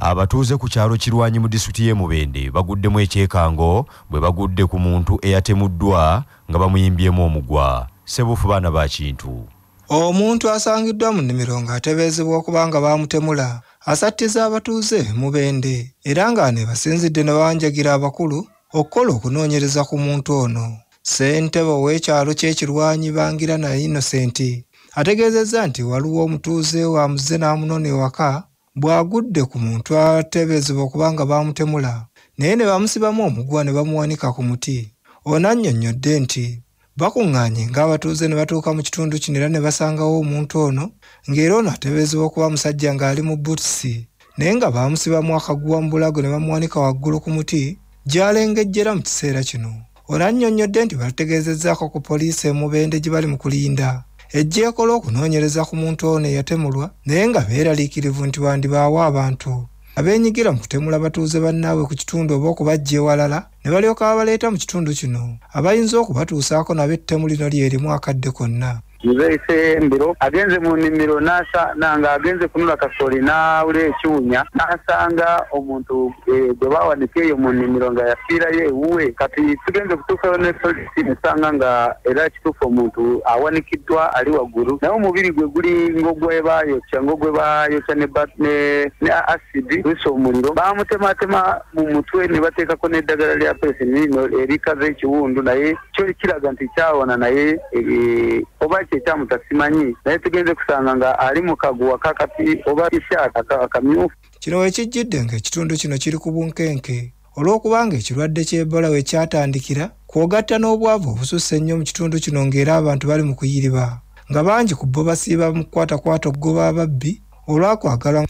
Abatuuze ku kyalo Kirwanyi mu disitulikiti y'e Mubende baguddemu ekyekango bwe bagudde ku muntu eyatemuddwa nga bamuyimbyemu omugwa. Sebufu baana ba kintu. Omuntu asangiddwa mu nnimiro ng'atebeezebwa okuba nga baamutemula asattiza abatuuze Mubende era nga ne basinzidde ne bawanjagira abakulu okukola okunoonyereza ku muntu ono. Ssentebe w'ekyalo ky'Ekirwanyi Bangirana Innocent ategeezezza nti waliwo omutuuze wamuzze n'amunona ewaka bw'agudde ku muntu atebeezebwa okuba nga baamutemula naye ne bamusibamu omugwa ne bamuwanika ku muti. Ono annyonnyodde nti bakuŋŋaanye ng'abatuuze ne batuuka mu kitundu kino era ne basangawo omuntu ono ng'era ono atebeezebwa okuba musajja ng'ali mu buutusi naye nga baamusibamu akaguwa mu bulago ne bamuwanika waggulu ku muti gy'alengejjera mu kiseera kino. Ono annyonnyodde nti bategeezezzaako ku poliisi e Mubende gye bali mu kulinda ejjeekola okunoonyereza ku muntu ono eyatemulwa naye nga beeraliikirivu nti wandibaawo abantu abeenyigira mu kutemula batuuze bannaabwe ku kitundu oba okubajja ewalala ne balyoka babaleeta mu kitundu kino abayinza okubatuusaako nabo ettemu lino lyerimu akadde konna. Nzeise mbiro agenze mu nnimiro nanga agenze kunula kasooli n'awula ekiwunya n'asanga omuntu gwe bawanika eyo mu nnimiro nga yafiirayo ewuwe. Kati tugenze kutuukayo ne polisi nesanga nga era kituufu omuntu awanikiddwa ali waggulu naye omubiri gwe guli ng'ogwe baayokya ne asidi lwisa omuliro baamutematema mu mutwe ne bateekako n'eddagala lya pesinino erikaza ekiwundu naye kyo kiraga nti kyawona naye oba ekyamutasimanyi naye tugenze kusanga nga ali mu kaguwa kakati oba tishaati akamyufu. Kino wekijjidde ng'ekitundu kino kiri ku bunkenke olw'okubanga ekirwadde ky'Ebola we kyatandikira kwogatta n'obwavu obususse ennyo mu kitundu kino ng'era abantu bali mu kuyiriba nga bangi ku bo basiiba mu kukwatakwata okugoba ababbi olwakwagala.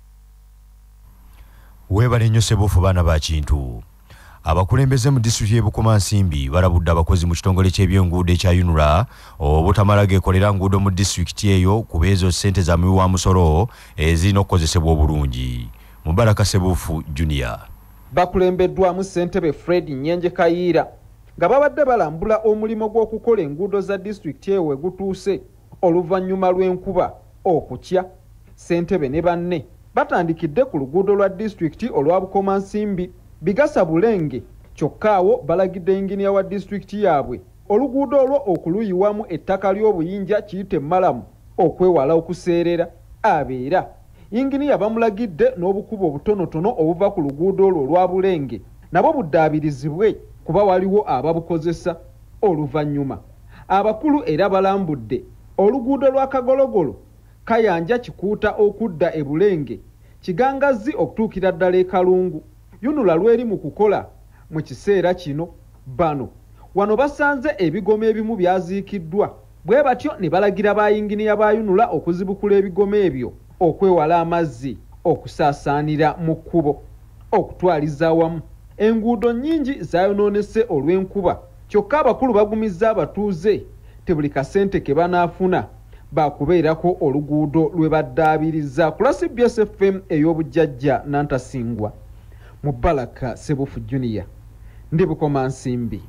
Weebale nnyo Sebufu baana ba kintu. Abakulembeze mu disitulikiti y'e Bukomansimbi barabudde abakozi mu kitongole ky'ebyenguudo ekya UNRA obutamala geekolera nguudo mu disitulikiti eyo kuba ezo ssente za muwi wa musolo ezirina okukozesebwa obulungi. Mubaraka Sebufu Junior. Bakulembeddwamu ssentebe Fred Nyenje Kayiira nga babadde balambula omulimo gw'okukola enguudo za disitulikiti eyo we gutuuse oluvannyuma lw'enkuba okutya. Ssentebe ne banne batandikidde ku luguudo lwa disitulikiti olwa Bukomansimbi Bigasa Bulenge kyokka awo balagidde inginiya wa disitulikiti yaabwe oluguudo olwo okuluyiwamu ettaka ly'obuyinja kiyite Malamu okwewala okuseerera abeera. Inginiya bamulagidde n'obukubo obutonotono obuva ku luguudo olwo olwa Bulenge nabo buddaabirizibwe kuba waliwo ababukozesa. Oluvannyuma abakulu era balambudde oluguudo lwa Kagologolo Kayanja Kikuuta okudda e Bulenge Kigangazi okutuukira ddala e Kalungu UNRA lweri mu kukola mu kiseera kino. Bano wano basanze ebigoma ebimu byaziikiddwa bwe batyo ne balagira bayinginiya ba UNRA okuzibukula ebigoma ebyo okwewala amazzi okusaasaanira mu kkubo okutwaliza awamu. Enguudo nnyingi zaayonoonese olw'enkuba kyokka abakulu bagumizza abatuuze te buli kasente ke banaafuna baakubeerako oluguudo lwe baddaabiriza. Ku CBS FM ey'obujjajja Nantasingwa. Mubaraka Sebufu Junior ndi Bukomansimbi.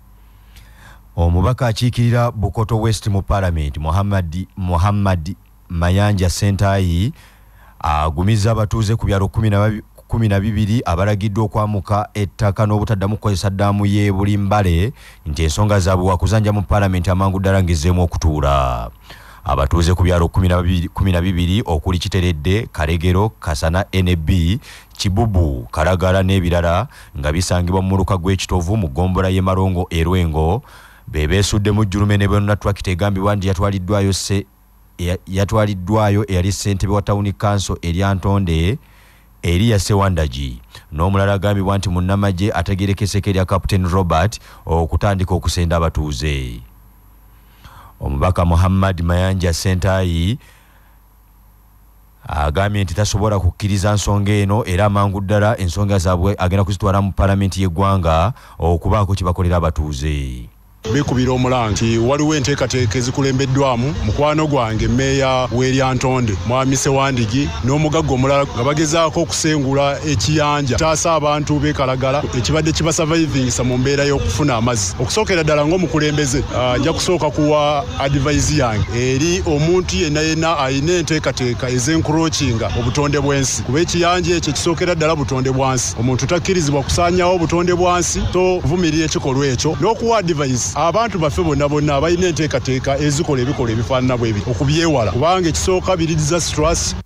Omubaka akiikirira Bukoto West mu Parliament Muhammad Mayanja Sentayi agumizza abatuuze ku byalo 12 abalagiddwa okwamuka ettaka n'obutaddamu kukozesa ddaamu y'e Bulimbale nti ensonga zaabwe wakuzanja mu Parliament amangu ddala ngezzeemu okutuula. Abatuuze ku byalo 12 okuli Kiteredde, Kalegero, Kasana, NB, Kibubu, Kalagala n'ebirala nga bisangibwa mu muluka gw'ekitovu mu ggombolola y'e Marongo e Lwengo beebeesudde mu jjulume ne bonna twakita egambibwa nti yatwaliddwayo eyali ssentebe wa Town Council erya Ntonde Eliya Sewandagi n'omulala agambibwa nti munnamagye ategerekeseko erya Captain Robert okutandika okusenda abatuuze. Omubaka Muhammad Mayanja Sentayi agambye nti tasobola kukkiriza nsonga eno era amangu ddala ensonga zaabwe agenda kuzitwala mu Parliament y'eggwanga okubaako kye bakolera abatuuze. Bekubira omulangi waliwo enteekateeka ezikulembeddwamu mukwano gwange Meeya w'Eryantonde Mwami Sewandigi n'omugagga omulala nga bagezaako okusengula ekiyanja taasa abantu beekalagala ekibadde kibasurvivingisa mu mbeera y'okufuna amazzi. Okusookera ddala ng'omukulembeze nja kusooka kuwa advice yange eri omuntu yenna ayina enteekateeka ez'encroachinga obutonde bw'ensi kuba ekiyanja ekyo kisookera ddala butonde bwansi. Omuntu takkirizibwa kusaanyawo obutonde bwansi so vumirira ekikolwa ekyo n'okuwa advice abantu baffe bonna abalina enteekateeka ezikola ebikolwa ebifaanana bwe biri okubyewala kubanga ekisooka biririza stress.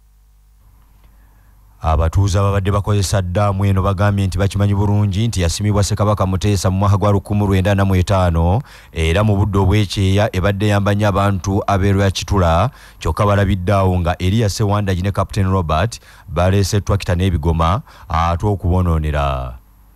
Abatuuze ababadde bakozesa ddaamu eno bagambye nti bakimanyi bulungi nti yasimibwa Ssekabaka Muteesa mu mwaka gwa 1995 era mu budde obwekyeya ebadde yamba nnyo abantu ab'erwa Kitula kyokka balabiddeawo nga Eliya Sewandagi ne Captain Robert baleese ttwakita n'ebigoma ate okubonoonera.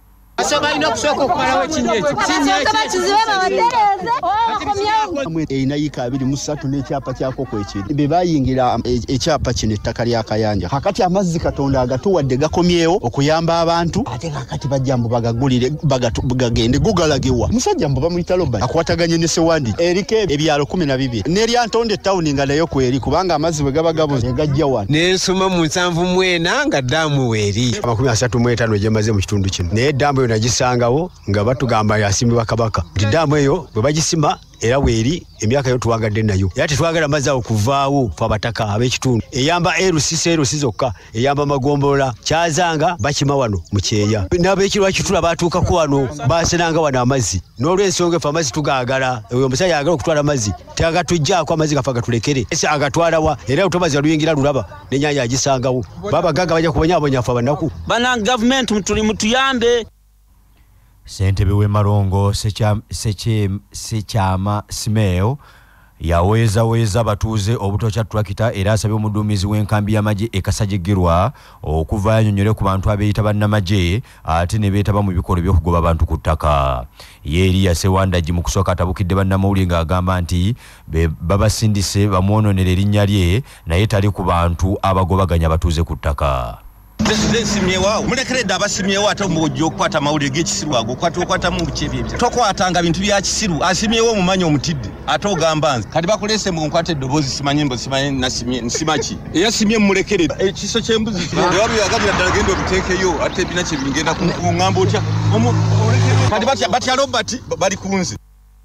Erina yiika 23 n'ekyapa kyako kwekiri be bayingira ekyapa kino ettaka lya Kayanja kakati amazzi Katonda agatuwadde gakomyewo okuyamba abantu ate kakati bajja mbu bagagulire bagagende gugalagiwa musajja mbu bamuyita Robert akwataganye ne Sewandi eriko ebyalo 12 n'Eryantonde town nga nayo kweri kubanga amazzi bwe gaba gaboze gajja wano n'ensoma mu 7 nga ddaamu weeri 35 gyemaze mu kitundu kino naye ddaamu nagisangawo nga batugamba yasimibwa Kabaka ddaamu eyo bwe bagisima era weeri emyaka yo tuwagadde nayo era tetwagala mazzi awo kuvaawo fa abataka ab'ekitundu eyamba erusi zokka eyamba magombolola kyazanga bakima wano mu kyeya n'ab'ekirwa Kitula batuukako wano basenanga wano amazzi n'olw'ensonga efe amazzi tugaagala oyo omusajja ayagala okutwala amazzi teagatujjaako amazzi gafa gatulekere ese agatwalawa era otomazi aluyingira lulaba n'ennyanja agisangawo babagaga bajja kubonyaabonya fa bannaku bana gavumenti mutuyambe. Ssentebe w'e Malongo Sekyama Simeo yaweeza abatuuze obutokya ttwakita era asabye omuduumizi w'enkambi y'amagye ekasajjigirwa okuva yanyonyole ku bantu abeeyita bannamagye ate ne beetaba mu bikolwa by'okugoba abantu ku ttaka. Ye Eliya Sewandagi mu kusooka atabukidde bannamawulire ng'agamba nti babasindise bamwononera erinnya lye naye tali ku bantu abagobaganya abatuuze ku ttaka. Simyewa mulekeredde abasimyewo ate omujja okukwata amawulire g'ekisiru ago okwatamu bukyebye tokwatanga bintu bya kisiru asimyewo omumanyi omutidde ate ogamba nze kati bakulese mu nkwata eddoboozi simanyi nsimaki eyasimye mumulekeredde ekiso ky'embuzi ewabiyagalira ddala genda obiteekeyo ate ebina kye bingenda kuŋŋamba otya kati batya Robert bali ku nze.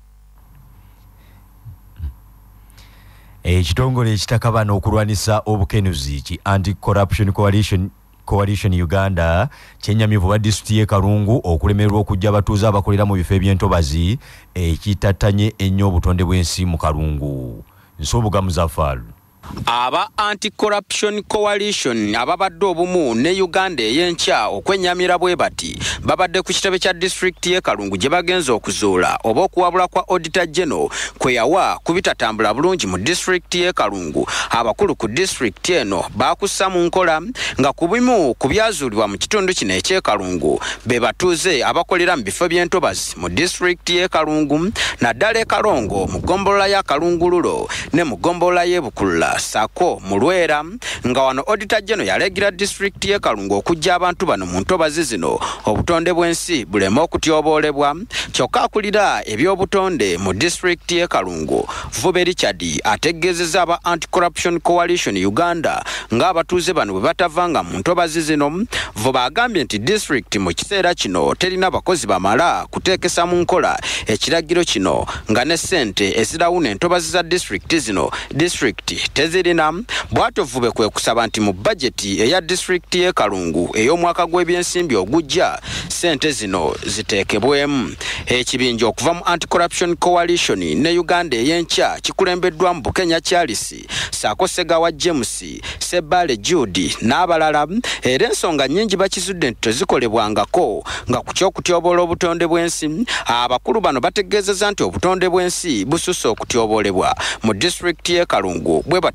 Ekitongole ekitakabana okulwanisa obukenuzi ki Anti-Corruption Coalition Uganda kyenyamivu ba disitulikiti y'e Kalungu okulemererwa okujja abatuuze abakolera mu bifo eby'entobazi ekitattanye ennyo obutonde bw'ensi mu Kalungu. Nsobuga Muzaffar. Aba Anti-Corruption Coalition ababadde obumu ne Uganda ey'enkya okwennyamira bwe bati babadde ku kitebe kya disitulikiti y'e Kalungu gye bagenza okuzuula oba okuwabula kwa Auditor General kwe yawa kubitatambula bulungi mu disitulikiti y'e Kalungu. Abakulu ku disitulikiti eno baakussa mu nkola nga ku bimu ku byazuulibwa mu kitundu kino eky'e Kalungu be batuuze abakolera mu bifo by'entobazi mu disitulikiti y'e Kalungu naddala e Kalongo mu ggombolola ya Kalungululo ne mu ggombolola y'e Bukulula Sako Mulwera nga wano Auditor General yalegira disitulikiti y'e Kalungu okujja abantu bano mu ntobazi zino obutonde bw'ensi buleme okutyoboolebwa kyokka akulira eby'obutonde mu disitulikiti y'e Kalungu Vube Richard ategeezezza aba Anti-Corruption Coalition Uganda ng'abatuuze bano bwe batavanga mu ntobazi zino. Vube agambye nti disitulikiti mu kiseera kino terina bakozi bamala kuteekesa mu nkola ekiragiro kino nga ne ssente ezirawuna entobazi za disitulikiti zino disitulikiti tezirina. Bw'atyo Vube kwe kusaba nti mu bajeti eya disitulikiti y'e Kalungu ey'omwaka gw'ebyensimbi ogujja ssente zino ziteekebwemu. Ekibinja okuva mu Anti-Corruption Coalition ne Uganda ey'enkya kikulembeddwa mu Bukenya Charles Sako Segawa James Sebale Judy n'abalala era ensonga nnyingi bakizudde nti tezikolebwangako nga ku ky'okutyoboola obutonde bw'ensi. Abakulu bano bategeezezza nti obutonde bw'ensi bususse okutyoboolebwa mu disitulikiti y'e Kalungu bwe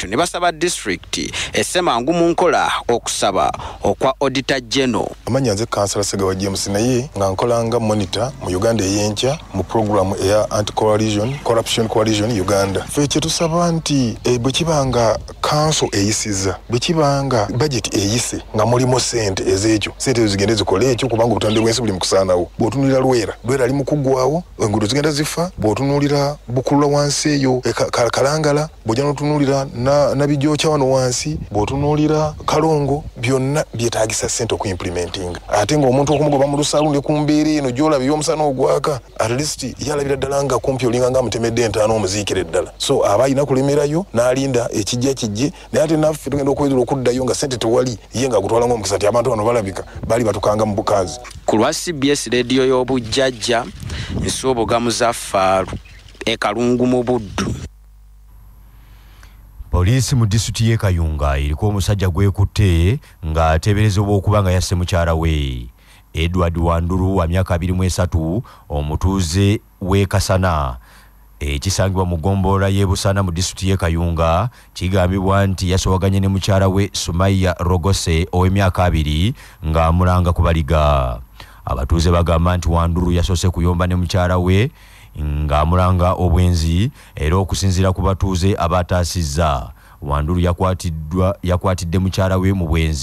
bw'atyo ne basaba disitulikiti essemangu mu nkola okusaba okwa Auditor General. Amanya nze Kansala Segawa James naye nga nkolanga monitor mu Uganda ey'enkya mu program eya Anti-Corruption Coalition Uganda. Ffe kye tusaba nti bwe kibanga council eyisiza, bwe kibanga budget eyise nga mulimu sente ez'ekyo, sente zigende zikola ekyo kubanga obutonde bw'ensi buli mu kusaanawo. Bw'otunuulira Lwera ali mu kuggwawo, enguudo zigenda zifa. Bw'otunuulira Bukulula wansi eyo Kalangala, bw'ojja n'otunuulira Nabijoocha wano wansi, bw'otunuulira Kalongo, byonna byetaagisa sente okuimplementing. Ate ng'omuntu okumugoba mu lusaalu ne ku mbeera eno gy'olaba y'omusana ogwaka, at least yalabira ddala nga kumpi olinga ng'amutemedde entaano omuziikire ddala. So aba alina kulemerayo n'alinda ekijja kijje, naye ate naffe tugenda okwezera okuddayo nga sente tewali, ye ng'agutwala ng'omukisa nti abantu bano balabika baali batukanga mu bukazi. Ku lwa CBS rediyo y'obujjajja Nsuubugamu Zaffaaru Kalungu mu Buddu. Poliisi mu disitulikiti y'e Kayunga eriko omusajja gwekutte nga ateeberezebwa okuba nga yasse mukyalawe. Edward Wanduru wa myaka 23 omutuuze w'e Kasana ekisangibwa mu ggombolola y'e Busana mu disitulikiti y'e Kayunga kigambibwa nti yasobaganye ne mukyalawe Sumaiya Rogose ow'emyaka 2 ng'amulanga ku baliga. Abatuuze bagamba nti Wanduru yasoose kuyomba ne mukyalawe ng'amulanga obwenzi era okusinziira ku batuuze abataasizza. Wanduru yakwatidde mukyalawe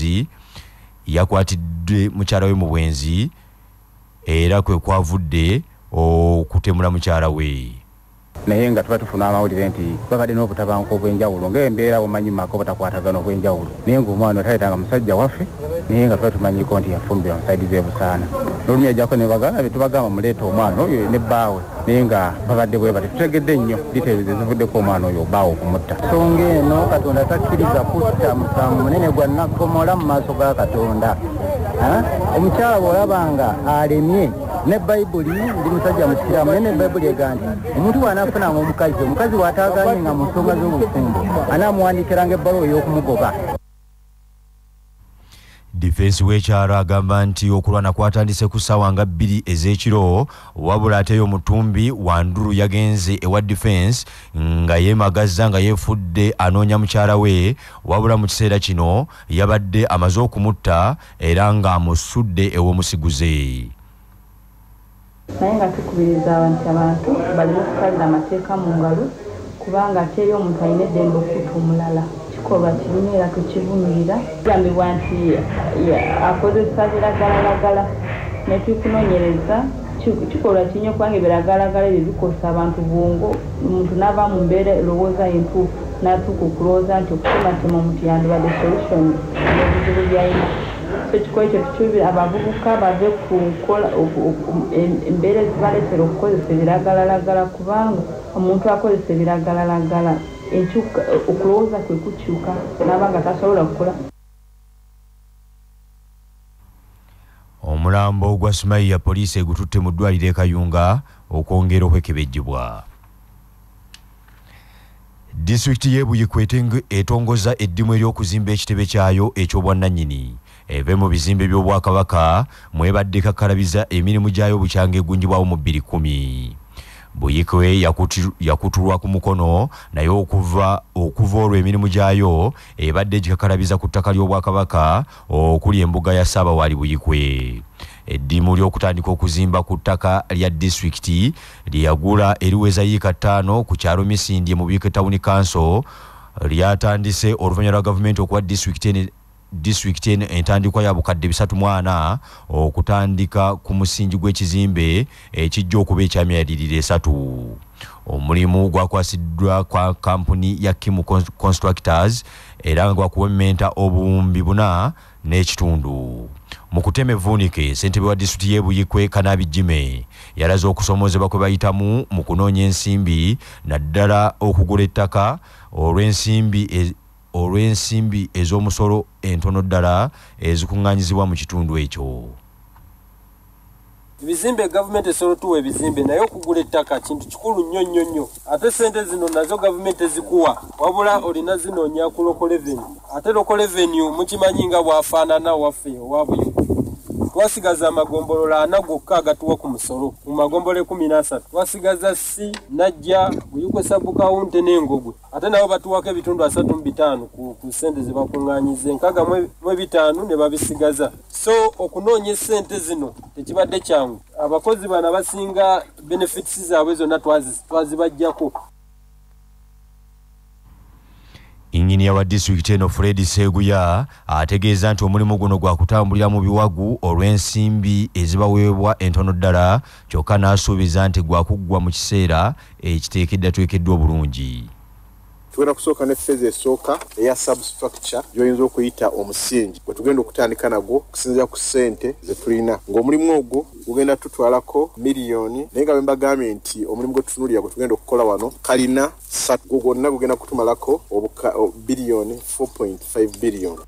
mu bwenzi era kwe kwavudde okutemula mukyalawe. Naye nga tuba tufuna amawulire nti babadde n'obutabanguko obw'enjawulo ng'embeera omanyi maka obutakwatagana obw'enjawulo, naye ng'omwana otaleetanga musajja waffe naye nga tuba tumanyiko nti yafumbira musaidizi e Busaana. N'olumu yajjako ne bagamba be tubagamba muleeta omwana oyo ne bbaawe, naye nga babadde bwe bati tutegedde nnyo diteebizi zivuddeko omwana oyo bbaawe okumutta. Nsonga eno Katonda takkiriza kutta musango munene gwa nakkomola mu maaso ga Katonda. Omukyala bw'olabanga alemye ne Bayibuli ndi musajja musiraamu ne Bayibuli egandi omuntu bw'anaafunanga omukazi bw'ataaganye nga mu nsonga z'obufumbo anaamuwandiikiranga ebbaluwa ey'okumugoba. Defense w'ekyalo agamba nti okulwana kwatandise ku ssaawa nga 2 ez'ekiro, wabula ate omutumbi Wanduru yagenze ewa defense nga yeemagazza nga yeefudde anoonya mukyala we, wabula mu kiseera kino yabadde amaze okumutta era ng'amusudde ew'omusiguze. Naye nga tukubiriza abantu balina okusalira amateeka mu ngalo kubanga teri omuntu alina eddembe okutta omulala. Kikolwa kirina era tukivumirira. Kigambibwa nti akozesa biragalalagala ne tukunoonyereza kikolwa kinyo kubanga ebiragalalagala ebyo bikosa abantu bwongo. Omuntu n'ava mu mbeera erowooza entuufu n'atuuka okulowooza nti okutematema omuntu yandibadde solution n'ebizibu by'alina. Ekikola ekyo tukyubira abavubuka bave ku nkola embeera ezibaleetera okukozesa ebiragalalagala kubanga omuntu akozesa ebiragalalagala okulowooza kwe kukyuka n'aba nga tasobola kukola. Omulambo gwa Sumaiya poliisi egututte mu ddwaliro e Kayunga okwongera okwekebejjebwa. Disitulikiti y'e Buyikwete etongoza eddimu ery'okuzimba ekitebe kyayo eky'obwannannyini. Eve mu bizimbe by'Obwakabaka mwebadde kakalabiza emirimu gyayo bukyanga eggunjibwawo mu 2010. Buyikwe yakutulwa ku mukono naye okuva olwo emirimu gyayo ebadde gikakalabiza ku ttaka ly'Obwakabaka okuli embuga ya Ssaabawaali Buyikwe. Eddimu ly'okutandika okuzimba ku ttaka lya disitulikiti lyagula eriweza yiika 5 ku kyalo Misindye mu Buyikwe Town Council lyatandise oluvannyuma lwa gavumenti okuwa disitulikiti entandikwa ya bukadde 340 okutandika ku musingi gw'ekizimbe ekijja okuba ekyamyaliriro 3. Omulimu gwakwasiddwa kwa kampuni ya Kim Constructors era nga gwakuwemmenta obuwumbi 4 n'ekitundu. Mu kutema evvuunike, ssentebe wa disitulikiti y'e Buyikwe Kanabi Jime yalaze okusomoozebwa kwe bayitamu mu kunoonya ensimbi naddala okugula ettaka olw'ensimbi ez'omusolo entono ddala ezikuŋŋaanyizibwa mu kitundu ekyo. Ebizimbe gavumenti esobola tuwa ebizimbe naye okugula ettaka kintu kikulu nnyo. Ate sente zino nazo gavumenti ezikuwa wabula olina zinoonya ku local revenue. Ate local revenue mukimanyi nga bwafaanana waffe owa Buyikwe. twasigaza amagombolola 4 gokka agatuwa ku musolo mu magombole 13 twasigaza si najja buyuko sabukawunte n'engogwe ate nabo batuwako ebitundu 3.5 ku sente ze bakunganyize 65 ne babisigaza so okunoonya sente zino tekibadde kyangu abakozi bana basinga benefits zaabwe zonna twazibajjako. Injinia wa district eno Fred Seguya ategeeza nti omulimu guno gwa kutambulira mu biwagu olw'ensimbi ezibaweebwa entono ddala kyokka n'asuubiza nti gwa kuggwa mu kiseera ekiteekeddwa obulungi. Tugenda kusooka ne phase esooka eya substructure gyoyinza okuyita omusingi gwe tugenda okutandika nagwo kusinziira ku ssente ze tulina ng'omulimu ogwo gugenda tutwalako miliyoni naye nga bembagambye nti omulimu gwe tutunulira gwe tugenda okukola wano kalina 3 gwonna gugenda kutumalako biliyoni 4.5 biliyoni.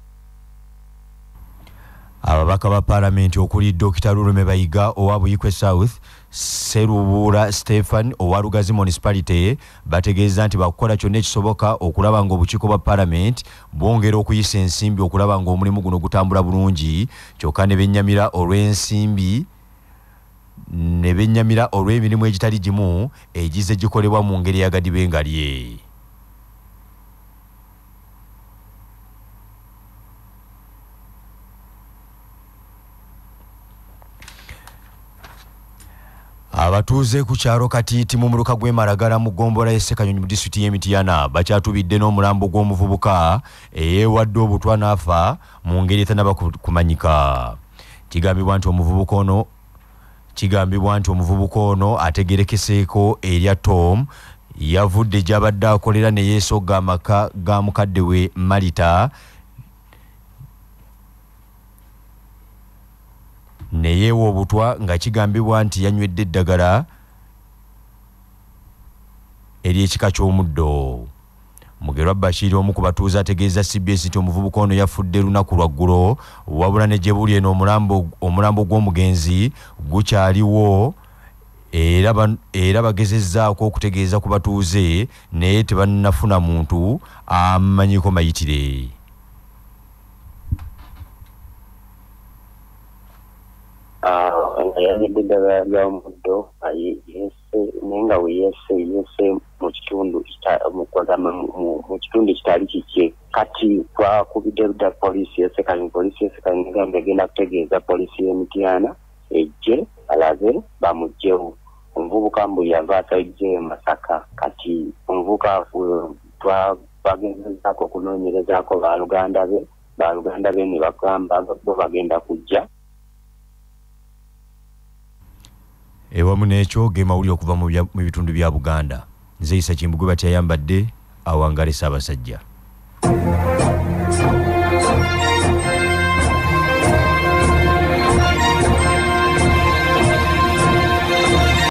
Ababaka ba Parliament okuli Dr. Lurume Bayiga owa Buyikwe South, Serubura Stefan owa Lugazi Municipality bategeeza nti bakukola kyonna ekisoboka okulaba ng'obukiiko bwa Parliament bwongera okuyisa ensimbi okulaba ng'omulimu guno gutambula bulungi kyokka ne bennyamira olw'ensimbi ne bennyamira olw'emirimu egitali gimu egize gikolebwa mu ngeri eyagadibengalye. Abatuuze ku kyalo Katiiti mu muluka gw'Emaragala mu ggombolola y'Essekanyonyi mu disitulikiti y'Emityana bakyatubidde n'omulambo gw'omuvubuka eyeewadde obutwa n'afa mu ngeri etannaba kumanyika. Kigambibwa nti omuvubuka ono ategerekeseeko erya Tom yavudde gy'abadde akolera ne yeesogga amaka ga mukadde we Malita neyeewa obutwa nga kigambibwa nti yanywedde eddagala ery'ekika ky'omuddo. Mugerwa Bashir omu ku batuuze ategeeza CBS nti omuvubuka ono yafudde lunaku lwaggulo wabula ne gye buli eno omulambo gw'omugenzi gukyaliwo era bagezezzaako okutegeeza ku batuuze naye tebannafuna muntu amanyiko mayitire. Yanywedde eddagala ly'omuddo naye weeyese mu kitundu kitali kikye kati twakubidde ludda poliisi y'Essekanyonyi ngamba egenda kutegeeza poliisi y'Emityana ejje alabe bamugyewo. Omuvubuka mbu yava asayidde Masaka kati omuvubuka twabagezezaako okunoonyerezaako baluganda be ne bagamba bo bagenda kujja. Ewamu n'ekyo gemawulire okuva mu bitundu bya Buganda. Nze Isa Kimbugwe batyayambadde awangale Ssaabasajja.